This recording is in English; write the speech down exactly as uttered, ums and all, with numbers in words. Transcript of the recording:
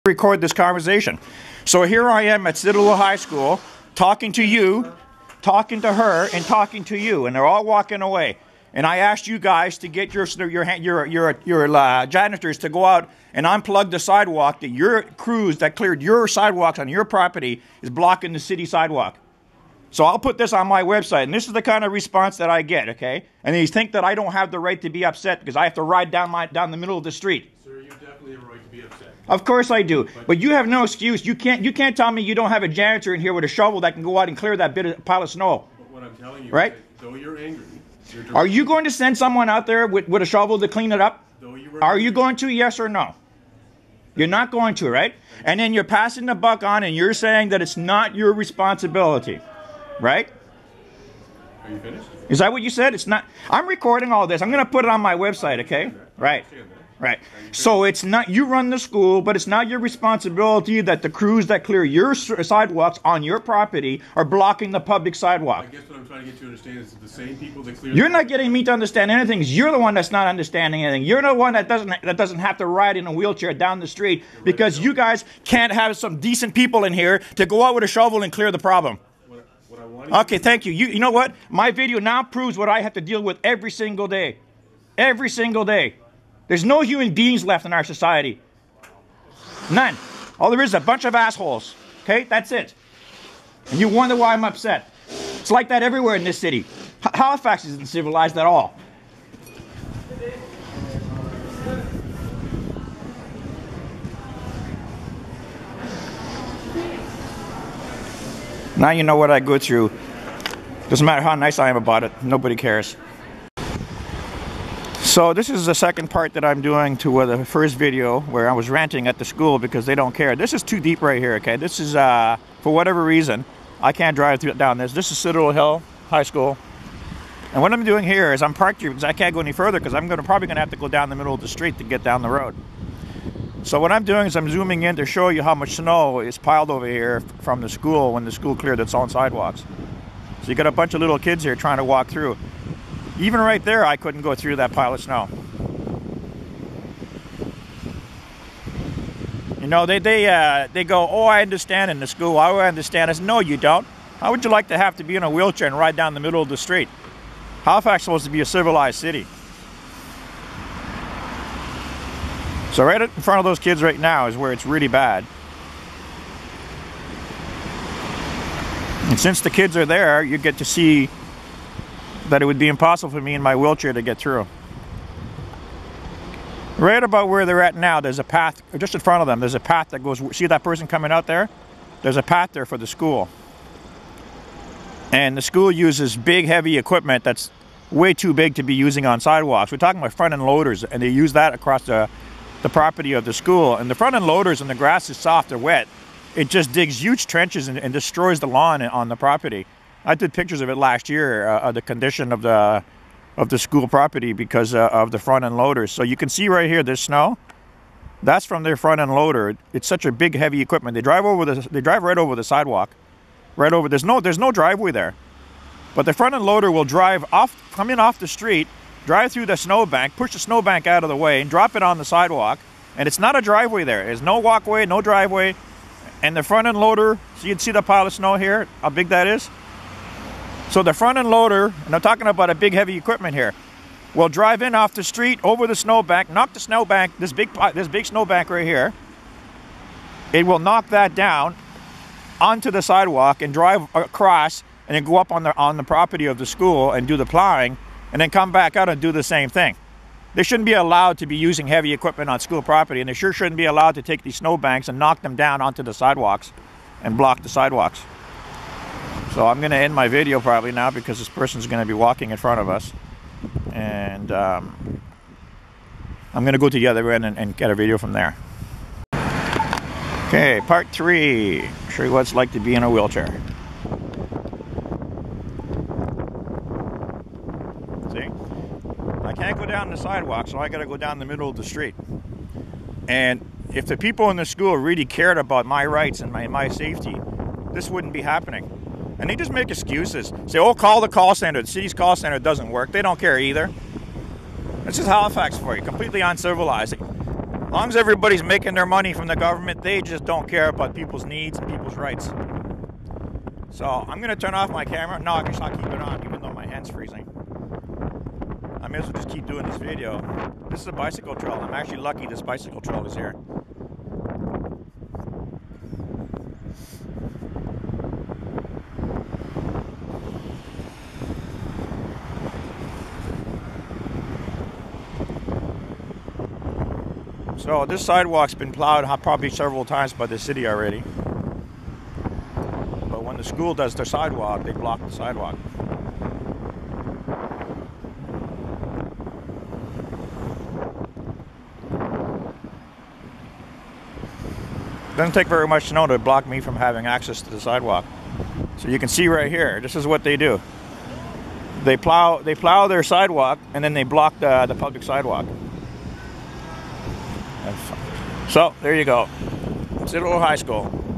record this conversation. So here I am at Citadel High School talking to you, talking to her, and talking to you, and they're all walking away. And I asked you guys to get your your your your, your uh, janitors to go out and unplug the sidewalk that your crews that cleared your sidewalks on your property is blocking the city sidewalk. So I'll put this on my website, and this is the kind of response that I get, okay? And you think that I don't have the right to be upset because I have to ride down my down the middle of the street. Sir, you definitely have a right to be upset. Of course I do, but you have no excuse. You can't you can't tell me you don't have a janitor in here with a shovel that can go out and clear that bit of pile of snow. But what I'm telling you, right? Is that though you're angry, you're are you going to send someone out there with, with a shovel to clean it up? Though you were are you going to, yes or no? You're not going to, right? And then you're passing the buck on and you're saying that it's not your responsibility, right? Are you finished? Is that what you said? It's not. I'm recording all this. I'm going to put it on my website, okay? Right. Right. So it's not, you run the school, but it's not your responsibility that the crews that clear your sidewalks on your property are blocking the public sidewalk. I guess what I'm trying to get you to understand is that the same people that clear... You're not getting me to understand anything. You're the one that's not understanding anything. You're the one that doesn't that doesn't have to ride in a wheelchair down the street because you guys can't have some decent people in here to go out with a shovel and clear the problem. What, what I want okay, thank you. You. You know what? My video now proves what I have to deal with every single day. Every single day. There's no human beings left in our society. None. All there is is a bunch of assholes. Okay? That's it. And you wonder why I'm upset. It's like that everywhere in this city. H- Halifax isn't civilized at all. Now you know what I go through. Doesn't matter how nice I am about it. Nobody cares. So this is the second part that I'm doing to uh, the first video where I was ranting at the school because they don't care. This is too deep right here, okay? This is, uh, for whatever reason, I can't drive through, down this. This is Citadel Hill High School. And what I'm doing here is I'm parked here because I can't go any further because I'm gonna, probably going to have to go down the middle of the street to get down the road. So what I'm doing is I'm zooming in to show you how much snow is piled over here from the school when the school cleared its own sidewalks. So you got a bunch of little kids here trying to walk through. Even right there, I couldn't go through that pile of snow. You know, they they uh, they go, oh, I understand in the school. I understand. I said, no, you don't. How would you like to have to be in a wheelchair and ride down the middle of the street? Halifax is supposed to be a civilized city. So right in front of those kids right now is where it's really bad. And since the kids are there, you get to see that it would be impossible for me in my wheelchair to get through. Right about where they're at now, there's a path, just in front of them, there's a path that goes, see that person coming out there? There's a path there for the school. And the school uses big, heavy equipment that's way too big to be using on sidewalks. We're talking about front-end loaders, and they use that across the, the property of the school. And the front-end loaders, and the grass is soft or wet, it just digs huge trenches and, and destroys the lawn on the property. I did pictures of it last year, uh, of the condition of the of the school property because uh, of the front end loaders. So you can see right here, there's snow. That's from their front end loader. It's such a big, heavy equipment. They drive over the they drive right over the sidewalk, right over. There's no there's no driveway there, but the front end loader will drive off, come in off the street, drive through the snowbank, push the snowbank out of the way, and drop it on the sidewalk. And it's not a driveway there. There's no walkway, no driveway, and the front end loader. So you can see the pile of snow here. How big that is. So the front end loader, and I'm talking about a big heavy equipment here, will drive in off the street over the snowbank, knock the snowbank, this big this big snowbank right here. It will knock that down onto the sidewalk and drive across and then go up on the on the property of the school and do the plowing and then come back out and do the same thing. They shouldn't be allowed to be using heavy equipment on school property, and they sure shouldn't be allowed to take these snowbanks and knock them down onto the sidewalks and block the sidewalks. So I'm going to end my video probably now because this person's going to be walking in front of us. And um, I'm going to go to the other end and, and get a video from there. Okay, part three. Show you what it's like to be in a wheelchair. See? I can't go down the sidewalk, so I got to go down the middle of the street. And if the people in the school really cared about my rights and my, my safety, this wouldn't be happening. And they just make excuses. Say, oh, call the call center. The city's call center doesn't work. They don't care either. This is Halifax for you. Completely uncivilized. As long as everybody's making their money from the government, they just don't care about people's needs and people's rights. So I'm going to turn off my camera. No, I guess I'll keep it on even though my hand's freezing. I may as well just keep doing this video. This is a bicycle trail. I'm actually lucky this bicycle trail is here. So this sidewalk's been plowed probably several times by the city already. But when the school does their sidewalk, they block the sidewalk. Doesn't take very much to know to block me from having access to the sidewalk. So you can see right here, this is what they do. They plow, they plow their sidewalk and then they block the, the public sidewalk. So there you go. Citadel High School.